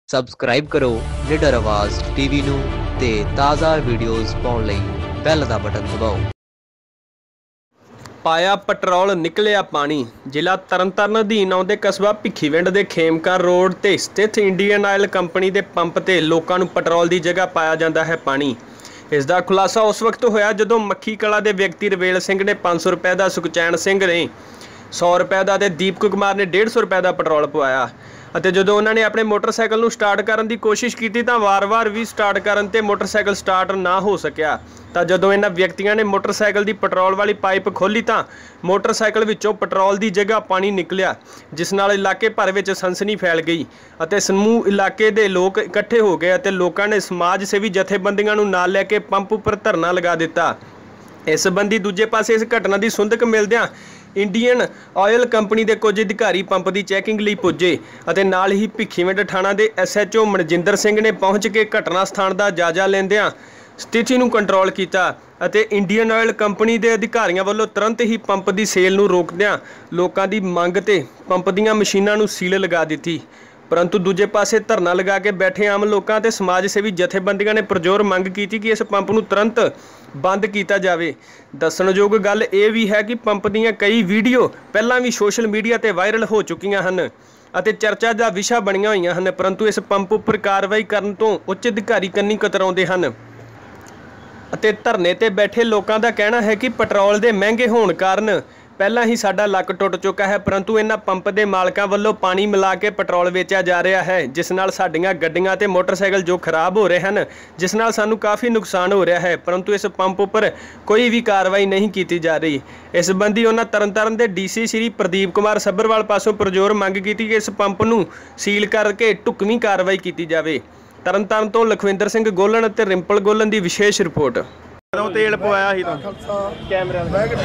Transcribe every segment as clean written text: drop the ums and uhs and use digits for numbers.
Subscribe ਕਰੋ ਨਿਡਰ ਆਵਾਜ਼ ਟੀਵੀ ਨੂੰ ਤੇ ਤਾਜ਼ਾ ਵੀਡੀਓਜ਼ ਪਾਉਣ ਲਈ ਬੈਲ ਦਾ ਬਟਨ ਦਬਾਓ। ਪਾਇਆ ਪੈਟਰੋਲ ਨਿਕਲਿਆ ਪਾਣੀ। ਜ਼ਿਲ੍ਹਾ ਤਰਨਤਾਰਨ ਅਧੀਨ ਆਉਂਦੇ ਕਸਬਾ ਭਿੱਖੀਵਿੰਡ ਦੇ ਖੇਮਕਰ ਰੋਡ ਤੇ ਸਥਿਤ ਇੰਡੀਅਨ ਆਇਲ ਕੰਪਨੀ ਦੇ ਪੰਪ ਤੇ ਲੋਕਾਂ ਨੂੰ ਪੈਟਰੋਲ ਦੀ ਜਗ੍ਹਾ ਪਾਇਆ ਜਾਂਦਾ ਹੈ ਪਾਣੀ। ਇਸ ਦਾ ਖੁਲਾਸਾ ਉਸ ਵਕਤ ਹੋਇਆ ਜਦੋਂ ਮੱਖੀ ਕਲਾ ਦੇ ਵਿਅਕਤੀ ਰਵੇਲ ਸਿੰਘ ਨੇ 500 ਰੁਪਏ ਦਾ, ਸੁਖਚੈਨ ਸਿੰਘ ਨੇ 100 ਰੁਪਏ ਦਾ ਤੇ ਦੀਪਕ ਕੁਮਾਰ ਨੇ 150 ਰੁਪਏ ਦਾ ਪੈਟਰੋਲ ਪਵਾਇਆ। ਅਤੇ ਜਦੋਂ ਉਹਨਾਂ ਨੇ ਆਪਣੇ ਮੋਟਰਸਾਈਕਲ ਨੂੰ ਸਟਾਰਟ ਕਰਨ ਦੀ ਕੋਸ਼ਿਸ਼ ਕੀਤੀ ਤਾਂ ਵਾਰ-ਵਾਰ ਵੀ ਸਟਾਰਟ ਕਰਨ ਤੇ ਮੋਟਰਸਾਈਕਲ ਸਟਾਰਟ ਨਾ ਹੋ ਸਕਿਆ। ਤਾਂ ਜਦੋਂ ਇਹਨਾਂ ਵਿਅਕਤੀਆਂ ਨੇ ਮੋਟਰਸਾਈਕਲ ਦੀ ਪੈਟਰੋਲ ਵਾਲੀ ਪਾਈਪ ਖੋਲ੍ਹੀ ਤਾਂ ਮੋਟਰਸਾਈਕਲ ਵਿੱਚੋਂ ਪੈਟਰੋਲ ਦੀ ਜਗ੍ਹਾ ਪਾਣੀ ਨਿਕਲਿਆ, ਜਿਸ ਨਾਲ ਇਲਾਕੇ ਭਰ ਵਿੱਚ ਸਨਸਨੀ ਫੈਲ ਗਈ ਅਤੇ ਸਮੂਹ ਇਲਾਕੇ ਦੇ ਲੋਕ ਇਕੱਠੇ ਹੋ ਗਏ ਅਤੇ ਲੋਕਾਂ ਨੇ ਸਮਾਜ ਸੇਵੀ ਜਥੇਬੰਦੀਆਂ ਨੂੰ ਨਾਲ ਲੈ ਕੇ ਪੰਪ ਉੱਪਰ ਧਰਨਾ ਲਗਾ ਦਿੱਤਾ। ਇਸ ਸੰਬੰਧੀ ਦੂਜੇ ਪਾਸੇ ਇਸ ਘਟਨਾ ਦੀ ਸੁੰਦਕ ਮਿਲਦਿਆਂ ਇੰਡੀਅਨ ਆਇਲ ਕੰਪਨੀ ਦੇ ਕੁਝ ਅਧਿਕਾਰੀ ਪੰਪ ਦੀ ਚੈਕਿੰਗ ਲਈ ਪੁੱਜੇ ਅਤੇ ਨਾਲ ਹੀ ਭਿੱਖੀਵਿੰਡ ਥਾਣਾ ਦੇ SHO ਮਨਜਿੰਦਰ ਸਿੰਘ ਨੇ ਪਹੁੰਚ ਕੇ ਘਟਨਾ ਸਥਾਨ ਦਾ ਜਾਇਜ਼ਾ ਲੈਂਦਿਆਂ ਸਥਿਤੀ ਨੂੰ ਕੰਟਰੋਲ ਕੀਤਾ ਅਤੇ ਇੰਡੀਅਨ ਆਇਲ ਕੰਪਨੀ ਦੇ ਅਧਿਕਾਰੀਆਂ ਵੱਲੋਂ ਤੁਰੰਤ ਹੀ ਪੰਪ ਦੀ ਸੇਲ ਨੂੰ ਰੋਕਦਿਆਂ ਲੋਕਾਂ ਦੀ ਮੰਗ ਤੇ ਪੰਪ ਦੀਆਂ ਮਸ਼ੀਨਾਂ ਨੂੰ ਸੀਲ ਲਗਾ ਦਿੱਤੀ। ਪਰੰਤੂ ਦੂਜੇ ਪਾਸੇ ਧਰਨਾ ਲਗਾ ਕੇ ਬੈਠੇ ਆਮ ਲੋਕਾਂ ਤੇ ਸਮਾਜ ਸੇਵੀ ਜਥੇਬੰਦੀਆਂ ਨੇ ਪੁਰਜ਼ੋਰ ਮੰਗ ਕੀਤੀ ਕਿ ਇਸ ਪੰਪ ਨੂੰ ਤੁਰੰਤ ਬੰਦ ਕੀਤਾ ਜਾਵੇ। ਦੱਸਣਯੋਗ ਗੱਲ ਇਹ ਵੀ ਹੈ ਕਿ ਪੰਪ ਦੀਆਂ ਕਈ ਵੀਡੀਓ ਪਹਿਲਾਂ ਵੀ ਸੋਸ਼ਲ ਮੀਡੀਆ ਤੇ ਵਾਇਰਲ ਹੋ ਚੁੱਕੀਆਂ ਹਨ ਅਤੇ ਚਰਚਾ ਦਾ ਵਿਸ਼ਾ ਬਣੀਆਂ ਹੋਈਆਂ ਹਨ, ਪਰੰਤੂ ਇਸ ਪੰਪ ਉੱਪਰ ਕਾਰਵਾਈ ਕਰਨ ਤੋਂ ਉੱਚ ਅਧਿਕਾਰੀ ਕੰਨੀ ਕਤਰਾਉਂਦੇ ਹਨ ਅਤੇ ਧਰਨੇ ਤੇ ਬੈਠੇ ਲੋਕਾਂ ਦਾ ਕਹਿਣਾ ਹੈ ਕਿ ਪੈਟਰੋਲ ਦੇ ਮਹਿੰਗੇ ਹੋਣ ਕਾਰਨ ਪਹਿਲਾਂ ਹੀ ਸਾਡਾ ਲੱਕ ਟੁੱਟ ਚੁੱਕਾ ਹੈ, ਪਰੰਤੂ ਇਹਨਾਂ ਪੰਪ ਦੇ ਮਾਲਕਾਂ ਵੱਲੋਂ ਪਾਣੀ ਮਿਲਾ ਕੇ ਪੈਟਰੋਲ ਵੇਚਿਆ ਜਾ ਰਿਹਾ ਹੈ, ਜਿਸ ਨਾਲ ਸਾਡੀਆਂ ਗੱਡੀਆਂ ਤੇ ਮੋਟਰਸਾਈਕਲ ਜੋ ਖਰਾਬ ਹੋ ਰਹੇ ਹਨ, ਜਿਸ ਨਾਲ ਸਾਨੂੰ ਕਾਫੀ ਨੁਕਸਾਨ ਹੋ ਰਿਹਾ ਹੈ, ਪਰੰਤੂ ਇਸ ਪੰਪ ਉੱਪਰ ਕੋਈ ਵੀ ਕਾਰਵਾਈ ਨਹੀਂ ਕੀਤੀ ਜਾ ਰਹੀ। ਇਸ ਸੰਬੰਧੀ ਉਹਨਾਂ ਤਰਨਤਾਰਨ ਦੇ DC ਸ਼੍ਰੀ ਪ੍ਰਦੀਪ ਕੁਮਾਰ ਸੱਭਰਵਾਲ ਪਾਸੋਂ ਪੁਰਜ਼ੋਰ ਮੰਗ ਕੀਤੀ ਕਿ ਇਸ ਪੰਪ ਨੂੰ ਸੀਲ ਕਰਕੇ ਢੁਕਵੀਂ ਕਾਰਵਾਈ ਕੀਤੀ ਜਾਵੇ। ਤਰਨਤਾਰਨ ਤੋਂ ਲਖਵਿੰਦਰ ਸਿੰਘ ਗੋਲਣ ਅਤੇ ਰਿੰਪਲ ਗੋਲਣ ਦੀ ਵਿਸ਼ੇਸ਼ ਰਿਪੋਰਟ। तेल पवाया ही कैमरा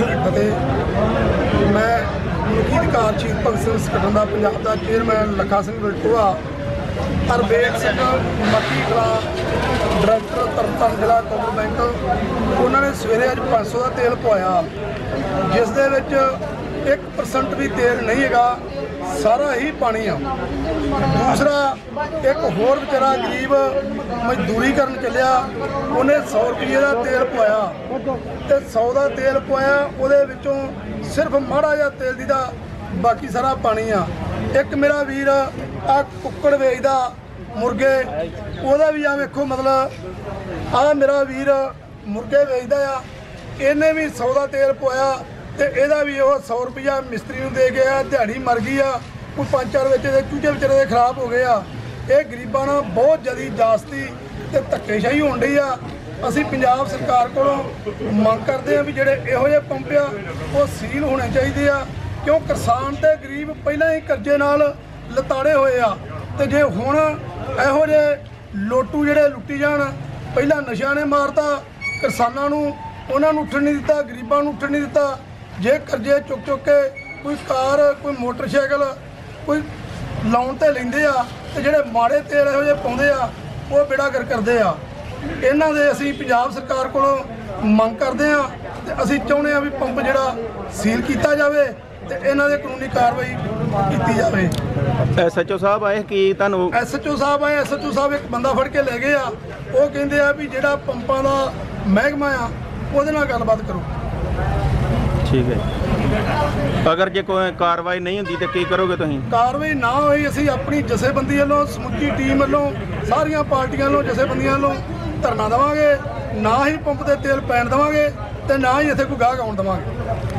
मैं मुखी अधिकार शहीद भगत सिंह संगठन का पंजाब का चेयरमैन लखा सिंह बिल्टूआ हरबेल सिंह मक्की कला डायरैक्टर तरनताਰਨ जिला कोमल बैंक उन्होंने सवेरे अज 500 का तेल पवाया, जिस दे विच 1% भी तेल नहीं है, सारा ही पानी आ। दूसरा एक होर बेचारा गरीब मजदूरी करन चलिया, उन्हें 100 रुपये का तेल पवाया तो 100 का तेल पवाया, उहदे विचों सिर्फ माड़ा जिहा तेल दी दा बाकी सारा पानी आ। एक मेरा वीर आ कुक्कड़ वेचदा मुर्गे, उहदा भी आ वेखो मतलब आ मेरा वीर मुर्गे वेचदा आ, इन्हें भी 100 का तेल पवाया तो यदा भी 100 रुपया मिस्त्री नूं दे गया, दिहाड़ी मर गई आ, कोई 5-4 बच्चे के चूचे बेचारे के खराब हो गए आ। ये गरीबां नाल बहुत ज़्यादा जास्ती ते धक्केशाही होण रही आ। असीं पंजाब सरकार कोलों मंग करते हैं भी जिहड़े इहो जिहे पंप आ वो सील होने चाहिए आ, क्यों किसान ते गरीब पहलां ही कर्जे नाल लताड़े होए आ ते जे हुण इहो जिहे लोटू जिहड़े लुੱਟੀ जाण, पहलां नशिਆਂ ने मारता किसानां नूं, उन्हां नूं उठण नहीं दित्ता, गरीबां नूं उठण नहीं दित्ता। जे कर्जे चुक चुक के कोई कार कोई मोटरसाइकिल कोई लाउण ते लैंदे आ ते जिहड़े माड़े तेल इहो जिहे पाउंदे आ वो बेड़ागर करदे आ। इन्हां दे असीं पंजाब सरकार कोलों मंग करदे आ ते असीं चाहुंदे आ भी पंप जिहड़ा सील कीता जावे ते इन्हां दे कानूनी कार्रवाई कीती जावे। SHO साहब आए कि तुहानूं SHO साहब आए, SHO साहब एक बंदा फड़ के ले गए आ, वो कहिंदे आ भी जिहड़ा पंपां दा महकमा आ ਉਹਦੇ ਨਾਲ ਗੱਲਬਾਤ ਕਰੋ। ठीक है, अगर जे कोई कार्रवाई नहीं होंदी तो की करोगे तुसीं? कार्रवाई ना होई असीं अपनी जथेबंदी वालों समुची टीम वालों सारियां पार्टियां वालों जथेबंदियां वालों धरना देवांगे, ना ही पंप ते तेल पैण देवांगे ते ना ही इत्थे कोई गाहक आउण देवांगे।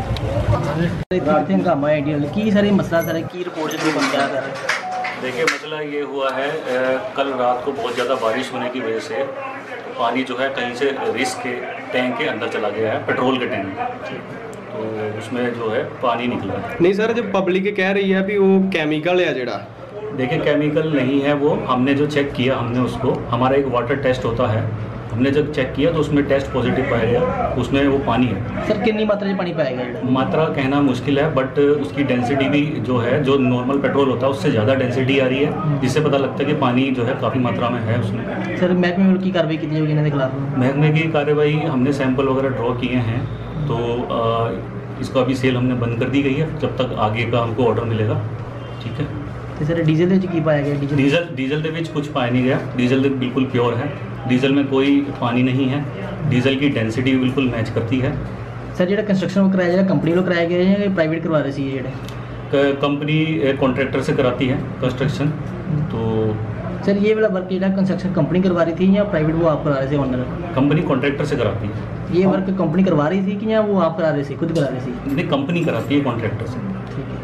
देखिए मसला ये हुआ है, कल रात को बहुत ज़्यादा बारिश होने की वजह से पानी जो है कहीं से रिस के टैंक के अंदर चला गया है, पेट्रोल के टैंक में, तो उसमें जो है पानी निकला। नहीं सर, जब पब्लिक कह रही है भी वो केमिकल है जिहड़ा, देखिए केमिकल नहीं है वो, हमने जो चेक किया हमने उसको, हमारा एक वाटर टेस्ट होता है, हमने जब चेक किया तो उसमें टेस्ट पॉजिटिव पाया गया, उसमें वो पानी है। सर कितनी मात्रा में पानी पाएगा? मात्रा कहना मुश्किल है, बट उसकी डेंसिटी भी जो है जो नॉर्मल पेट्रोल होता है उससे ज़्यादा डेंसिटी आ रही है, जिससे पता लगता है कि पानी जो है काफ़ी मात्रा में है उसमें। सर महकमे की कार्रवाई की जाएगी इन्होंने खिलाफ? महकमे की कार्रवाई हमने सैंपल वगैरह ड्रॉ किए हैं, तो इसको अभी सेल हमने बंद कर दी गई है जब तक आगे का हमको ऑर्डर मिलेगा। ठीक है। ਤੇ ਸਰ ਡੀਜ਼ਲ ਦੇ ਵਿੱਚ ਕੀ ਪਾਇਆ ਗਿਆ डीजल ਦੇ ਵਿੱਚ ਕੁਝ ਪਾਇਆ ਨਹੀਂ ਗਿਆ। डीजल बिल्कुल प्योर है। डीजल में कोई पानी नहीं है। डीजल की डेंसिटी बिल्कुल मैच करती है। सर ਜਿਹੜਾ ਕੰਸਟਰਕਸ਼ਨ ਵਰਕ कराया ਜਿਹੜਾ कंपनी ਵੱਲੋਂ कराया गया ਜਾਂ प्राइवेट करवा रहे सी ਜਿਹੜੇ कंपनी कॉन्ट्रैक्टर से कराती है कंस्ट्रक्शन। तो सर ये वाला वर्क ਜਿਹੜਾ कंस्ट्रक्शन कंपनी करवा रही थी या प्राइवेट वो आप करा रहे थे ऑनर? कंपनी कॉन्ट्रैक्टर से कराती है। ये वर्क कंपनी करवा रही थी कि या वो आप करा रहे थे, खुद करा रहे थे? नहीं, कंपनी कराती है कॉन्ट्रैक्टर से। ठीक है।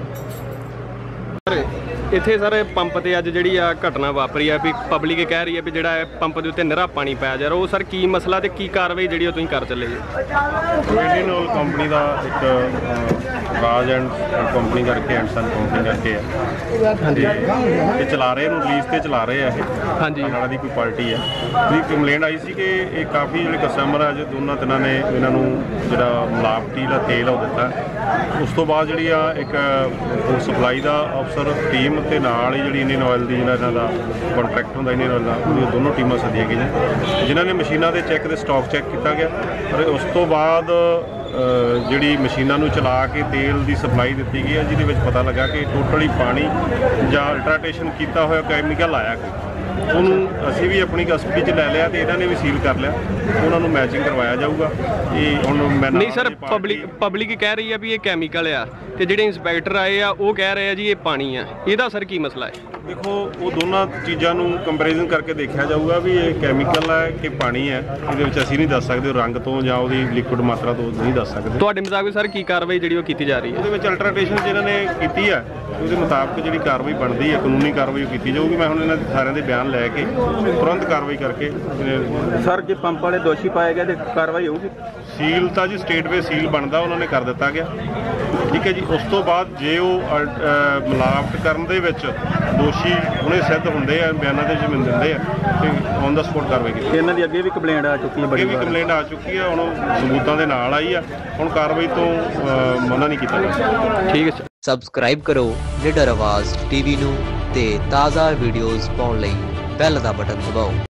ਇੱਥੇ ਸਰ ਪੰਪ ਤੇ ਅੱਜ ਜਿਹੜੀ ਆ ਘਟਨਾ ਵਾਪਰੀ ਆ ਵੀ ਪਬਲਿਕ ਕਹਿ ਰਹੀ ਹੈ ਵੀ ਜਿਹੜਾ ਪੰਪ ਦੇ ਉੱਤੇ ਨਿਹਰਾ ਪਾਣੀ ਪਾਇਆ ਜਾ ਰਿਹਾ, ਉਹ ਸਰ ਕੀ ਮਸਲਾ ਤੇ ਕੀ ਕਾਰਵਾਈ ਜਿਹੜੀ ਉਹ ਤੁਸੀਂ ਕਰ ਚੱਲੇ ਜੀ? ਇੰਡੀਅਨ ਆਇਲ ਕੰਪਨੀ ਦਾ ਇੱਕ ਰਾਜ ਐਂਡ ਕੰਪਨੀ ਕਰਕੇ ਐਂਡ ਸਨ ਕੰਪਨੀ ਕਰਕੇ ਹੈ ਹਾਂਜੀ, ਇਹ ਚਲਾ ਰਹੇ ਇਹਨੂੰ ਰਿਲੀਜ਼ ਤੇ ਚਲਾ ਰਹੇ ਆ ਇਹ ਹਾਂਜੀ ਕਨਾਡਾ ਦੀ ਕੋਈ ਪਾਰਟੀ ਹੈ। ਇਹਦੀ ਕੰਪਲੇਂਟ ਆਈ ਸੀ ਕਿ ਇਹ ਕਾਫੀ ਜਿਹੜੇ ਕਸਟਮਰ ਆ, ਜੋ ਦੋਨਾਂ ਤਿੰਨਾਂ ਨੇ ਇਹਨਾਂ ਨੂੰ ਜਿਹੜਾ ਮਿਲਾਵਟੀ ਦਾ ਤੇਲ ਉਹ ਦਿੱਤਾ। ਉਸ ਤੋਂ ਬਾਅਦ ਜਿਹੜੀ ਆ ਇੱਕ ਸਪਲਾਈ ਦਾ ਅਫਸਰ ਟੀਮ ਤੇ ਨਾਲ ਹੀ ਜਿਹੜੀ ਇੰਡੀਅਨ ਆਇਲ ਦੀ ਜਿਹੜਾ ਇਹਨਾਂ ਦਾ ਕੰਟਰੈਕਟ ਹੁੰਦਾ ਇੰਡੀਅਨ ਆਇਲ ਦਾ, ਉਹਦੀਆਂ ਦੋਨੋਂ ਟੀਮਾਂ ਸੱਦੀਆਂ ਗਈਆਂ ਜਿਨ੍ਹਾਂ ਨੇ ਮਸ਼ੀਨਾਂ ਦੇ ਚੈੱਕ ਦੇ ਸਟਾਕ ਚੈੱਕ ਕੀਤਾ ਗਿਆ। ਪਰ ਉਸ ਤੋਂ ਬਾਅਦ ਜਿਹੜੀ ਮਸ਼ੀਨਾਂ ਨੂੰ ਚਲਾ ਕੇ ਤੇਲ ਦੀ ਸਪਲਾਈ ਦਿੱਤੀ ਗਈ ਹੈ, ਜਿਹਦੇ ਵਿੱਚ ਪਤਾ ਲੱਗਾ ਕਿ ਟੋਟਲੀ ਪਾਣੀ ਜਾਂ ਅਲਟਰਾਟੇਸ਼ਨ ਕੀਤਾ ਹੋਇਆ ਕੈਮੀਕਲ ਆਇਆ ਕੋਈ, ਉਹਨੂੰ ਅਸੀਂ ਵੀ ਆਪਣੀ ਕਸਟਡੀ 'ਚ ਲੈ ਲਿਆ ਤੇ ਇਹਨਾਂ ਨੇ ਵੀ ਸੀਲ ਕਰ ਲਿਆ। ਉਹਨਾਂ ਨੂੰ ਮੈਚਿੰਗ ਕਰਵਾਇਆ ਜਾਊਗਾ। ਇਹ ਹੁਣ ਮੈਂ ਨਹੀਂ ਸਰ, ਪਬਲਿਕ ਕਹਿ ਰਹੀ ਆ ਵੀ ਇਹ ਕੈਮੀਕਲ ਆ ਤੇ ਜਿਹੜੇ ਇੰਸਪੈਕਟਰ ਆਏ ਆ ਉਹ ਕਹਿ ਰਹੇ ਆ ਜੀ ਇਹ ਪਾਣੀ ਆ। ਇਹਦਾ ਸਰ ਕੀ ਮਸਲਾ ਹੈ? ਦੇਖੋ, ਉਹ ਦੋਨਾਂ ਚੀਜ਼ਾਂ ਨੂੰ ਕੰਪੈਰੀਜ਼ਨ ਕਰਕੇ ਦੇਖਿਆ ਜਾਊਗਾ ਵੀ ਇਹ ਕੈਮੀਕਲ ਹੈ ਕਿ ਪਾਣੀ ਹੈ। ਇਹਦੇ ਵਿੱਚ ਅਸੀਂ ਨਹੀਂ ਦੱਸ ਸਕਦੇ ਰੰਗ ਤੋਂ ਜਾਂ ਉਹਦੀ ਲਿਕੁਇਡ ਮਾਤਰਾ ਤੋਂ ਨਹੀਂ ਦੱਸ ਸਕਦੇ। ਤੁਹਾਡੇ ਮੁਤਾਬਿਕ ਸਰ ਕੀ ਕਾਰਵਾਈ ਜਿਹੜੀ ਉਹ ਕੀਤੀ ਜਾ ਰਹੀ ਹੈ? ਉਹਦੇ ਵਿੱਚ ਅਲਟਰਾਟੇਸ਼ਨ ਜਿਹਨਾਂ ਨੇ ਕੀਤੀ ਹੈ ਉਹਦੇ ਮੁਤਾਬਕ ਜਿਹੜੀ ਕਾਰਵਾਈ ਬਣਦੀ ਹੈ, ਕਾਨੂੰਨੀ ਕਾਰਵਾਈ ਕੀਤੀ ਜਾਊਗੀ। ਮੈਂ ਹੁਣ ਇਹਨਾਂ ਦੇ ਸਾਰਿਆਂ ਦੇ ਬਿਆਨ ਲੈ ਕੇ ਤੁਰੰਤ ਕਾਰਵਾਈ ਕਰਕੇ ਸਰ ਜੇ ਪੰਪ ਵਾਲੇ ਦੋਸ਼ੀ ਪਾਏ ਗਏ ਤੇ ਕਾਰਵਾਈ ਹੋਊਗੀ? ਸੀਲ ਤਾਂ ਜੀ ਸਟੇਟਵੇ ਸੀਲ ਬਣਦਾ ਉਹਨਾਂ ਨੇ ਕਰ ਦਿੱਤਾ ਗਿਆ, ਠੀਕ ਹੈ ਜੀ। ਉਸ ਤੋਂ ਬਾਅਦ ਜੇ ਉਹ ਮਿਲਾਵਟ ਕਰਨ ਦੇ ਵਿੱਚ ਦੋਸ਼ੀ ਹੁਣੇ ਸਿੱਧ ਹੁੰਦੇ ਆ, ਬਿਆਨਾਂ ਦੇ ਜਿਵੇਂ ਦਿੰਦੇ ਆ ਤੇ ਔਨ ਦਾ ਸਪੋਟ ਕਾਰਵਾਈ ਕੀਤੀ। ਇਹਨਾਂ ਦੀ ਅੱਗੇ ਵੀ ਕੰਪਲੇਂਟ ਆ ਚੁੱਕੀ ਹੈ, ਅੱਗੇ ਵੀ ਕੰਪਲੇਂਟ ਆ ਚੁੱਕੀ ਹੈ, ਹੁਣ ਸਬੂਤਾਂ ਦੇ ਨਾਲ ਆਈ ਆ। ਹੁਣ ਕਾਰਵਾਈ ਤੋਂ ਮਨਾ ਨਹੀਂ ਕੀਤਾ ਜਾ। ਠੀਕ ਹੈ ਸਰ। ਸਬਸਕ੍ਰਾਈਬ ਕਰੋ ਲੀਡਰ ਆਵਾਜ਼ ਟੀਵੀ ਨੂੰ ਤੇ ਤਾਜ਼ਾ ਵੀਡੀਓਜ਼ ਪਾਉਣ ਲਈ ਬੈਲ ਦਾ ਬਟਨ ਦਬਾਓ।